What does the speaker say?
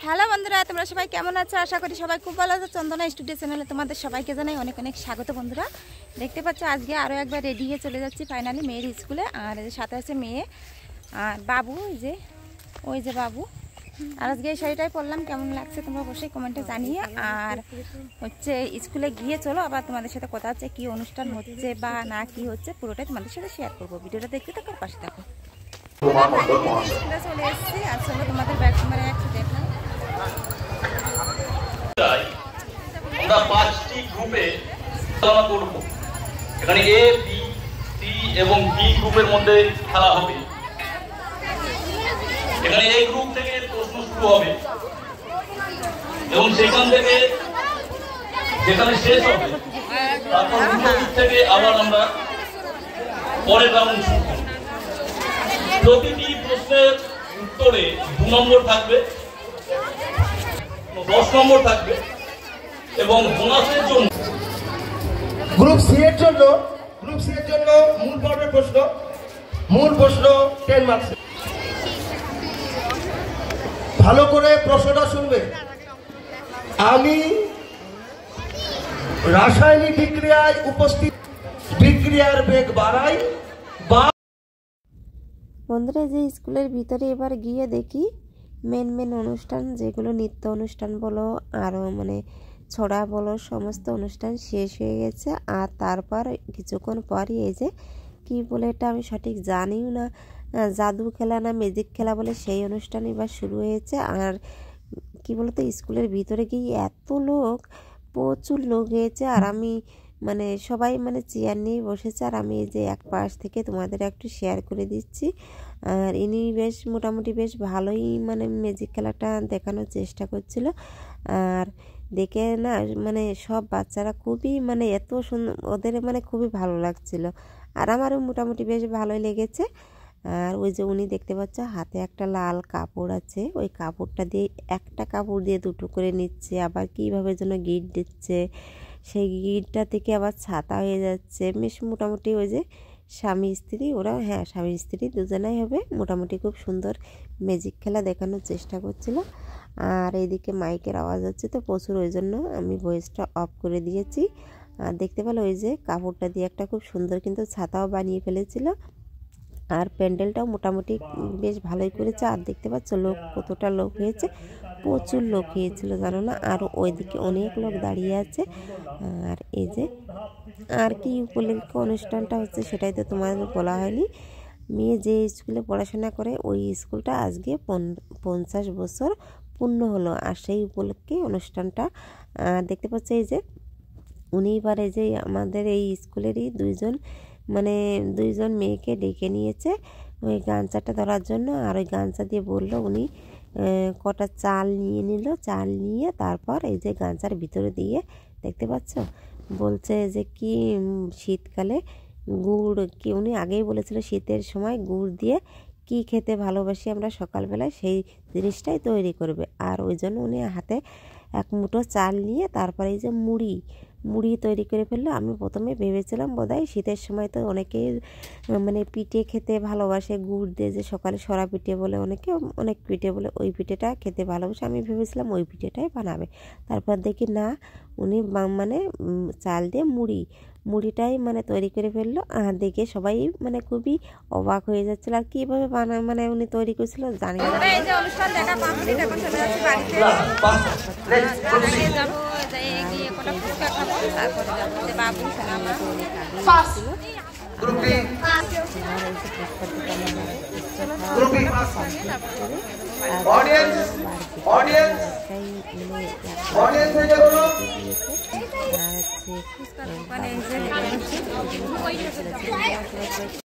Hello বন্ধুরা, তোমরা সবাই কেমন আছো? আশা করি সবাই খুব ভালো আছো। চন্দনা স্টুডিও চ্যানেলে তোমাদের সবাইকে জানাই অনেক অনেক স্বাগত। বন্ধুরা দেখতে পাচ্ছ আজকে আরও একবার রেডি হয়ে চলে যাচ্ছি ফাইনালি মেয়ের স্কুলে। আর এই যে সাথে আছে মেয়ে আর বাবু, ওই যে বাবু। আর আজকে এই শাড়িটাই পরলাম, কেমন লাগছে তোমরা অবশ্যই কমেন্টে জানিয়ে। আর হচ্ছে স্কুলে গিয়ে চলো আবার তোমাদের সাথে কথা হচ্ছে কি অনুষ্ঠান হচ্ছে বা না কি হচ্ছে পুরোটাই তোমাদের সাথে শেয়ার করবো। ভিডিওটা দেখতে থাকো, পাশে থাকো। স্কুলে চলে এসেছি আর চলো তোমাদের ব্যাগ ক্যামেরা একটু দেখা। আমরা 5টি গ্রুপে খেলা করব। এখানে এ, বি, সি এবং ডি গ্রুপের মধ্যে খেলা হবে। এখানে এই গ্রুপ থেকে প্রশ্ন শুরু হবে এবং সেখান থেকে যেখানে শেষ হবে তারপর গ্রুপ থেকে আবার আমরা পরের রাউন্ড শুরু করব। প্রতিটি প্রশ্নের উত্তরে 2 নম্বর থাকবে, 10 নম্বর থাকবে এবং বোনাসের জন্য গ্রুপ সি এর জন্য মূল প্রশ্ন 10 মার্কস। ভালো করে প্রশ্নটা শুনবে। আমি রাসায়নিক বিক্রিয়ায় উপস্থিত বিক্রিয়ার বেগ বাড়াই বা বন্ধুরা যে স্কুলের ভিতরে এবার গিয়ে দেখি মেন অনুষ্ঠান যেগুলো নৃত্য অনুষ্ঠান বলো আরও মানে ছড়া বলো সমস্ত অনুষ্ঠান শেষ হয়ে গেছে। আর তারপর কিছুক্ষণ পরই এই যে কি বলে এটা আমি সঠিক জানিও না, জাদু খেলা না ম্যাজিক খেলা বলে সেই অনুষ্ঠান এবার শুরু হয়েছে। আর কি বলতো স্কুলের ভিতরে গিয়ে এত লোক, প্রচুর লোক হয়েছে। আর আমি মানে সবাই মানে চেয়ার নিয়ে বসেছে আর আমি এই যে এক পাশ থেকে তোমাদের একটু শেয়ার করে দিচ্ছি। আর ইনি বেশ মোটামুটি বেশ ভালোই মানে ম্যাজিক খেলাটা দেখানোর চেষ্টা করছিল। আর দেখে না মানে সব বাচ্চারা খুবই মানে এত সুন্দর, ওদের মানে খুবই ভালো লাগছিল আর আমারও মোটামুটি বেশ ভালোই লেগেছে। আর ওই যে উনি দেখতে পাচ্ছ হাতে একটা লাল কাপড় আছে, ওই কাপড়টা দিয়ে একটা কাপড় দিয়ে দুটো করে নিচ্ছে, আবার কীভাবে যেন গিট দিচ্ছে, সেই গিটটা থেকে আবার ছাতা হয়ে যাচ্ছে। বেশ মোটামুটি ওই যে স্বামী স্ত্রী, ওরা হ্যাঁ স্বামী স্ত্রী দুজনাই হবে। মোটামুটি খুব সুন্দর ম্যাজিক খেলা দেখানোর চেষ্টা করছিল। আর এইদিকে মাইকের আওয়াজ হচ্ছে তো প্রচুর, ওই জন্য আমি ভয়েসটা অফ করে দিয়েছি। আর দেখতে পেলো ওই যে কাপড়টা দিয়ে একটা খুব সুন্দর কিন্তু ছাতাও বানিয়ে ফেলেছিল। আর প্যান্ডেলটাও মোটামুটি বেশ ভালোই করেছে। আর দেখতে পাচ্ছ লোক কতটা লোক হয়েছে, প্রচুর লোক হয়েছিল জানো না। আর ওইদিকে অনেক লোক দাঁড়িয়ে আছে। আর এই যে আর কি উপলক্ষে অনুষ্ঠানটা হচ্ছে সেটাই তো তোমাদের বলা হয়নি। মেয়ে যে স্কুলে পড়াশোনা করে ওই স্কুলটা আজকে 50 বছর পূর্ণ হলো, আর সেই উপলক্ষে অনুষ্ঠানটা দেখতে পাচ্ছি। এই যে উনি এবারে যে আমাদের এই স্কুলেরই দুইজন মেয়েকে ডেকে নিয়েছে ওই গামছাটা ধরার জন্য। আর ওই গামছা দিয়ে বললো উনি কটা চাল নিয়ে নিল, চাল নিয়ে তারপর এই যে গামছার ভিতরে দিয়ে দেখতে পাচ্ছ বলছে যে কি শীতকালে গুড়, কি উনি আগেই বলেছিল শীতের সময় গুড় দিয়ে কি খেতে ভালোবাসি আমরা সকালবেলায় সেই জিনিসটাই তৈরি করবে। আর ওই জন্য উনি হাতে এক মুঠো চাল নিয়ে তারপরে এই যে মুড়ি তৈরি করে ফেললো। আমি প্রথমে ভেবেছিলাম বোধহয় শীতের সময় তো অনেকেই মানে পিঠে খেতে ভালোবাসে গুড় দিয়ে, যে সকালে সরা পিঠে বলে অনেকে, অনেক পিঠে বলে, ওই পিঠেটা খেতে ভালোবাসে। আমি ভেবেছিলাম ওই পিঠেটাই বানাবে। তারপর দেখি না, উনি মানে চাল দিয়ে মুড়িটাই মানে তৈরি করে ফেললো। আর দেখে সবাই মানে খুবই অবাক হয়ে যাচ্ছিল। আর কীভাবে মানে উনি তৈরি করেছিল জানি না। এই যে অনুষ্ঠান দেখা কমপ্লিট, এখন চলে যাচ্ছি বাড়িতে। যাবো গিয়ে কটা ফুচকা খাবো, তারপরে যাবো যে বাবু অডিয়েন্স